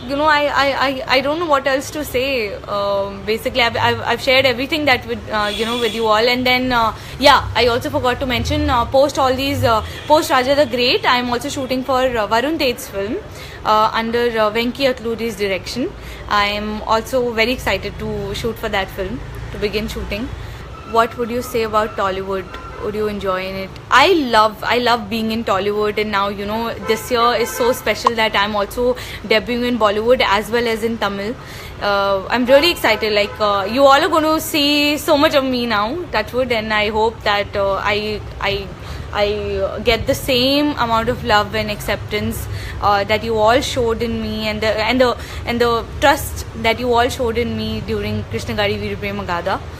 you know, I don't know what else to say. Basically, I've shared everything that with you know, with you all. And then yeah, I also forgot to mention, post all these post Raja the Great, I'm also shooting for Varun Tej's film under Venki Atluri's direction. I am also very excited to shoot for that film, to begin shooting. What would you say about Tollywood? Would you enjoy in it? I love being in Tollywood, and now, you know, this year is so special that I'm also debuting in Bollywood as well as in Tamil. I'm really excited. Like you all are going to see so much of me now, touch wood, and I hope that I get the same amount of love and acceptance that you all showed in me, and the trust that you all showed in me during Krishna, Gaadi, Veera, Prema, Gaadha.